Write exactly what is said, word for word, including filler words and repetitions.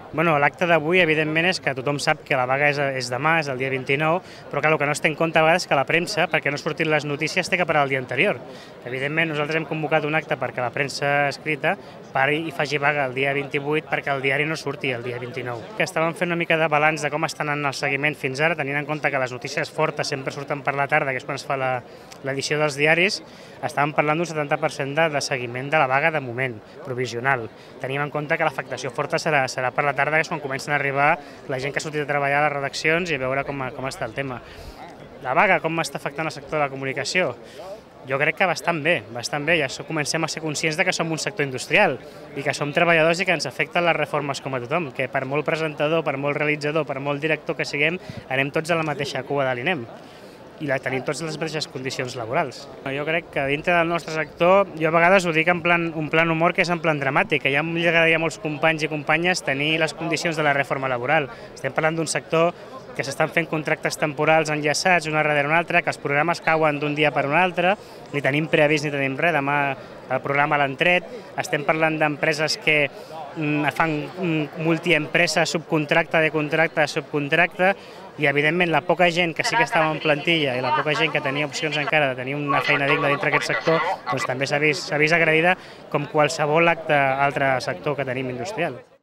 Bueno, l'acte d'avui, evidentment, és que tothom sap que la vaga és, és demà, és el dia vint-i-nou, però clar, el que no es té en compte a vegades és que la premsa, perquè no surtin les notícies, té que parar el dia anterior. Evidentment, nosaltres hem convocat un acte perquè la premsa escrita pari i faci vaga el dia vint-i-vuit perquè el diari no surti el dia vint-i-nou. Que estàvem fent una mica de balanç de com estan en el seguiment fins ara, tenint en compte que les notícies fortes sempre surten per la tarda, que és quan es fa l'edició dels diaris, estàvem parlant d'un setanta per cent de, de seguiment de la vaga de moment, provisional. Tenim en compte que l'afectació forta serà, serà per la tarda, que és quan comencen a arribar la gent que ha sortit a treballar a les redaccions i a veure com, com està el tema. La vaga, com està afectant el sector de la comunicació? Jo crec que bastant bé, bastant bé. Ja comencem a ser conscients de que som un sector industrial i que som treballadors i que ens afecten les reformes com a tothom, que per molt presentador, per molt realitzador, per molt director que siguem, anem tots a la mateixa cua de l'INEM i la tenim tots les mateixes condicions laborals. Jo crec que dintre del nostre sector, jo a vegades ho dic en plan, un plan humor que és en plan dramàtic, que ja li agradaria a molts companys i companyes tenir les condicions de la reforma laboral. Estem parlant d'un sector que s'estan fent contractes temporals enllaçats una darrere una altra, que els programes cauen d'un dia per un altre, ni tenim preavís ni tenim res, demà el programa l'han tret, estem parlant d'empreses que fan multiempresa, subcontracta, de contracte, de subcontracte, i evidentment la poca gent que sí que estava en plantilla i la poca gent que tenia opcions encara de tenir una feina digna dintre d'aquest sector, doncs també s'ha vist, s'ha vist agredida com qualsevol altre sector que tenim industrial.